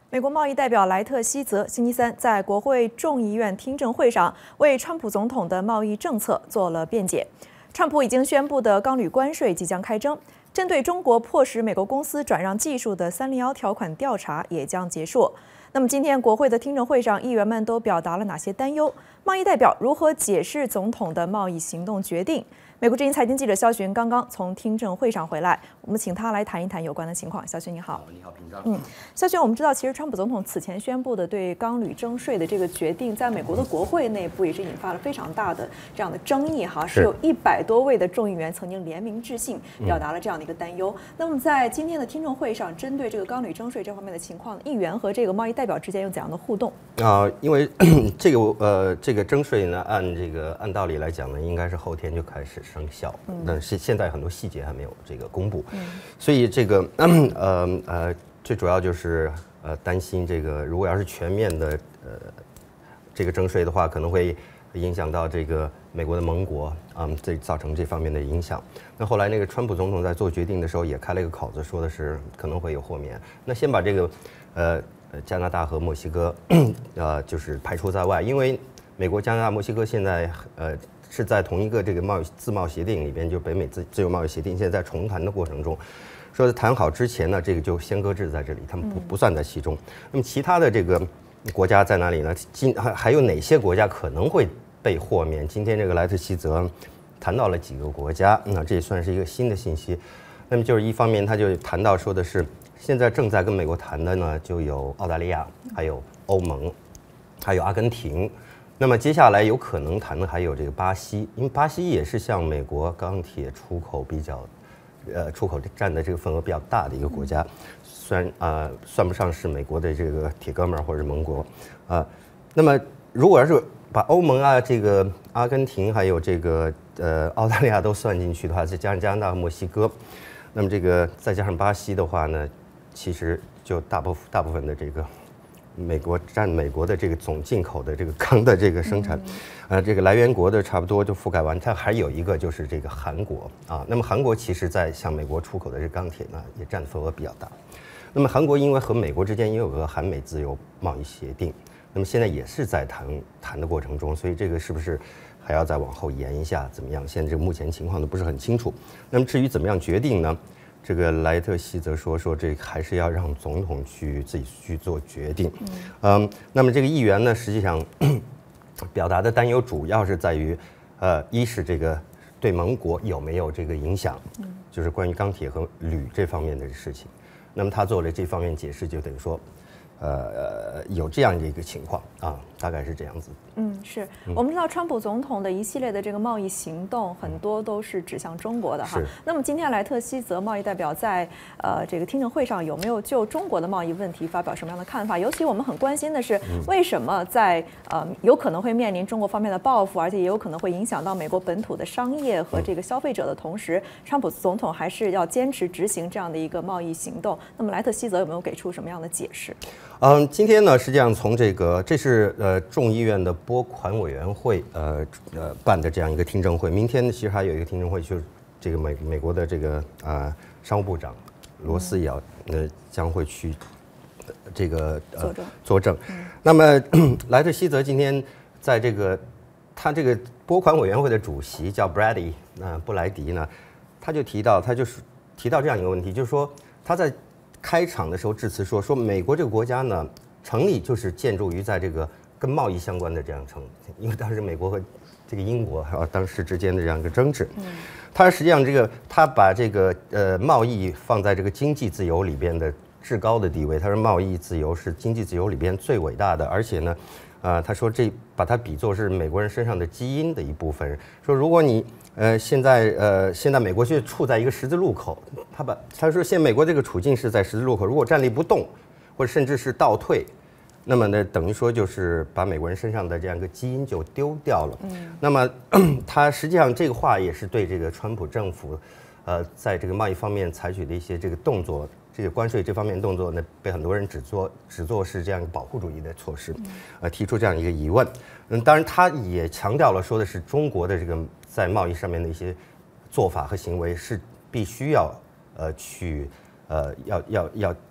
美国贸易代表莱特希泽星期三在国会众议院听证会上为川普总统的贸易政策做了辩解。川普已经宣布的钢铝关税即将开征，针对中国迫使美国公司转让技术的301条款调查也将结束。那么今天国会的听证会上，议员们都表达了哪些担忧？贸易代表如何解释总统的贸易行动决定？美国之音财经记者肖寻刚刚从听证会上回来，我们请他来谈一谈有关的情况。肖寻你好。 你好，平章。 肖寻，我们知道，其实川普总统此前宣布的对钢铝征税的这个决定，在美国的国会内部也是引发了非常大的这样的争议哈，是有100多位的众议员曾经联名致信，表达了这样的一个担忧。那么在今天的听证会上，针对这个钢铝征税这方面的情况，议员和这个贸易代表之间有怎样的互动？ 因为这个征税呢，按道理来讲呢，应该是后天就开始生效，但是现在很多细节还没有这个公布，所以这个最主要就是担心这个如果要是全面的这个征税的话，可能会影响到这个美国的盟国这造成这方面的影响。那后来那个川普总统在做决定的时候也开了一个口子，说的是可能会有豁免。那先把这个加拿大和墨西哥就是排除在外，因为美国、加拿大、墨西哥现在是在同一个这个自贸协定里边，就北美自由贸易协定，现在在重谈的过程中，说是谈好之前呢，这个就先搁置在这里，他们不算在其中。那么其他的这个国家在哪里呢？还有哪些国家可能会被豁免？今天这个莱特希泽谈到了几个国家，那这也算是一个新的信息。那么就是一方面，他就谈到说的是，现在正在跟美国谈的呢，就有澳大利亚，还有欧盟，还有阿根廷。那么接下来有可能谈的还有这个巴西，因为巴西也是向美国钢铁出口出口占的这个份额比较大的一个国家，虽然算不上是美国的这个铁哥们儿或者盟国那么如果要是把欧盟这个阿根廷还有这个澳大利亚都算进去的话，再加上加拿大和墨西哥，那么这个再加上巴西的话呢，其实就大部分的这个美国的这个总进口的这个钢的这个生产，这个来源国的差不多就覆盖完。它还有一个就是这个韩国那么韩国其实在向美国出口的这个钢铁呢，也占的份额比较大。那么韩国因为和美国之间也有个韩美自由贸易协定，那么现在也是在谈的过程中，所以这个是不是还要再往后延一下怎么样？现在这个目前情况都不是很清楚。那么至于怎么样决定呢？这个莱特希泽说这还是要让总统自己去做决定。那么这个议员呢，实际上表达的担忧主要是在于，一是这个对盟国有没有这个影响，就是关于钢铁和铝这方面的事情。那么他做了这方面解释，就等于说，有这样的一个情况大概是这样子。 是我们知道川普总统的一系列的这个贸易行动，很多都是指向中国的哈。那么今天莱特希泽贸易代表在这个听证会上有没有就中国的贸易问题发表什么样的看法？尤其我们很关心的是，为什么在有可能会面临中国方面的报复，而且也有可能会影响到美国本土的商业和这个消费者的同时，川普总统还是要坚持执行这样的一个贸易行动。那么莱特希泽有没有给出什么样的解释？ 今天呢，实际上从这是众议院的拨款委员会办的这样一个听证会。明天其实还有一个听证会，就是这个美国的这个商务部长罗斯也要将会去这个作证。那么莱特希泽今天在他这个拨款委员会的主席叫布莱迪呢，他就是提到这样一个问题，就是说他在开场的时候致辞说美国这个国家呢成立就是建筑于在这个跟贸易相关的这样因为当时美国和这个英国当时之间的这样一个争执，他实际上他把这个贸易放在这个经济自由里边的至高的地位，他说贸易自由是经济自由里边最伟大的，而且呢他说把它比作是美国人身上的基因的一部分，说如果你现在美国就处在一个十字路口，他说现在美国这个处境是在十字路口，如果站立不动，或者甚至是倒退，那么呢等于说就是把美国人身上的这样一个基因就丢掉了。那么他实际上这个话也是对这个川普政府在这个贸易方面采取的一些这个动作，这个关税这方面动作呢，被很多人只做是这样一个保护主义的措施，提出这样一个疑问。当然他也强调了，说的是中国的这个在贸易上面的一些做法和行为是必须要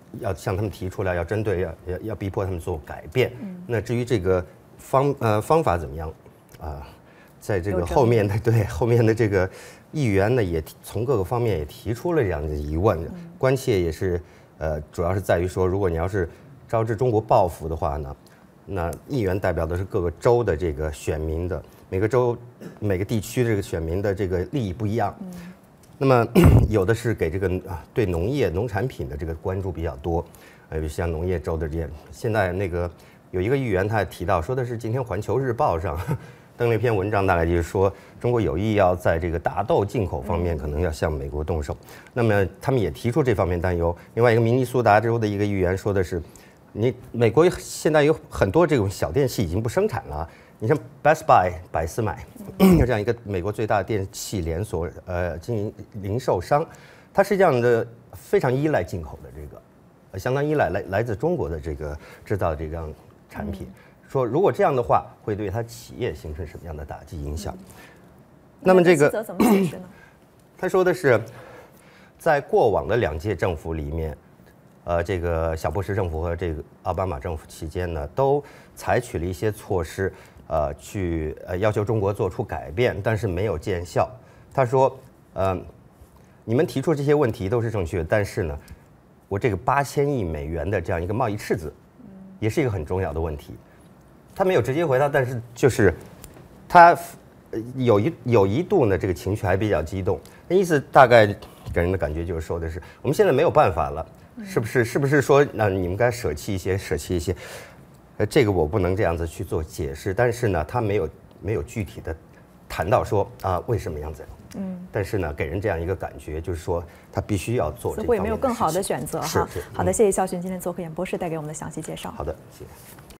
要向他们提出来，要针对要逼迫他们做改变。那至于这个方法怎么样啊？在这个后面的这个议员呢，也从各个方面也提出了这样的疑问，关切也是主要是在于说，如果你要是招致中国报复的话呢，那议员代表的是各个州的这个选民的，每个州每个地区这个选民的这个利益不一样。那么有的是给这个对农业农产品的这个关注比较多，像农业州的这些。现在那个有一个议员他也提到，说的是今天《环球日报》上登了一篇文章，大概就是说中国有意要在这个大豆进口方面可能要向美国动手。那么他们也提出这方面担忧。另外一个明尼苏达州的一个议员说的是，美国现在有很多这种小电器已经不生产了。你像 Best Buy 百思买这样一个美国最大的电器连锁经营零售商，它实际上的非常依赖进口的这个，相当依赖来自中国的这个制造这样产品。说如果这样的话，会对它企业形成什么样的打击影响？那么这个怎么解释呢？ 他说的是，在过往的2届政府里面，这个小布什政府和这个奥巴马政府期间呢，都采取了一些措施，去要求中国做出改变，但是没有见效。他说，你们提出这些问题都是正确的，但是呢，我这个8000亿美元的这样一个贸易赤字，也是一个很重要的问题。他没有直接回答，但是就是他有一度呢，这个情绪还比较激动。那意思大概给人的感觉就是说的是，我们现在没有办法了，是不是说那你们该舍弃一些？这个我不能这样子去做解释，但是呢，他没有具体的谈到说为什么样子。但是呢，给人这样一个感觉，就是说他必须要做这方面的事情。似乎也没有更好的选择哈。 是。 好的，谢谢肖勋今天做客演播室带给我们的详细介绍。 好的，谢谢。